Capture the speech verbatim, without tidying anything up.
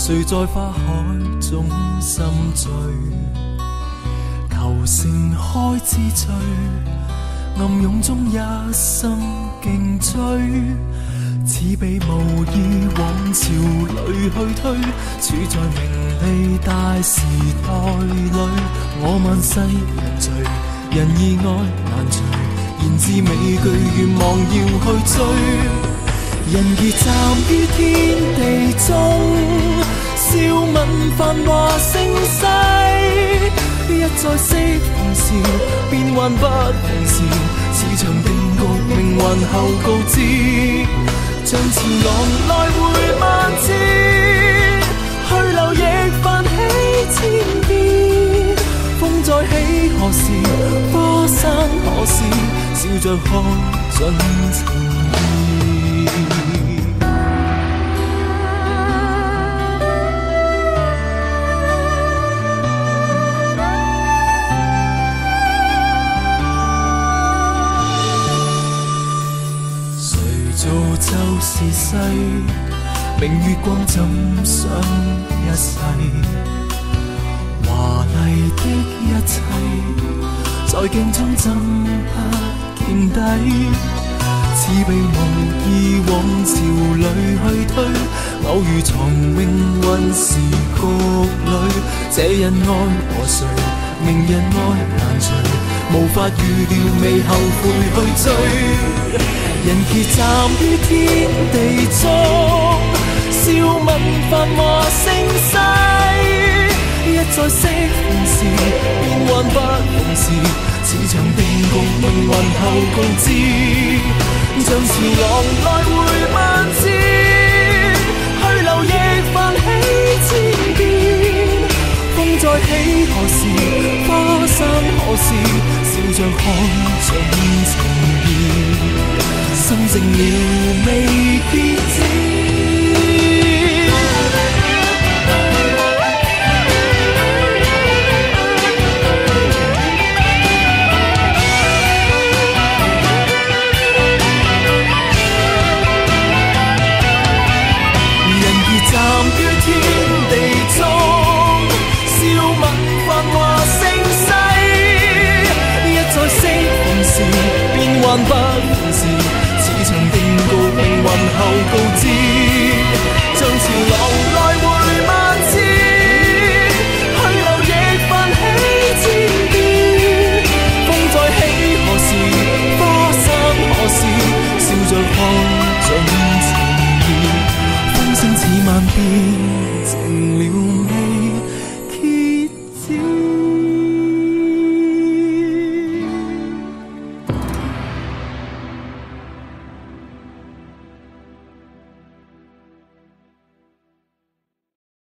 谁在花海中心醉？求盛开之最，暗涌中一心竞追。似被无意往潮里去推，处在名利大时代里，我万世人聚，人意爱难除，言之美句愿望要去追。人如站於天地中，笑問繁華盛世，一再適逢時，變幻不逢時，此場定局命運後告知。像潮浪來回萬次，去留亦泛起千變。風再起何時，花散何時，笑着看盡情意。造就是世，明月光枕上一世，華麗的一切，在鏡中怎不見底？似被無意往潮裏去推，偶遇藏命運時局裏，這人愛和誰，明人愛難除，無法預料未後悔去追。人傑站於天地中，笑問繁華盛世，一再適逢時，變幻不逢時，此場定局命運後告知。像潮浪來回萬次，去留亦泛起千變。風再起何時，花散何時，笑着看盡情意。心靜了未必知。人如站於天地中，笑問繁華盛世，一再適逢時，變幻不逢時。場定局命運後告知，像潮浪來回萬次，去留亦泛起千變。風再起何時，花散何時，笑着看盡情意。風聲似萬變，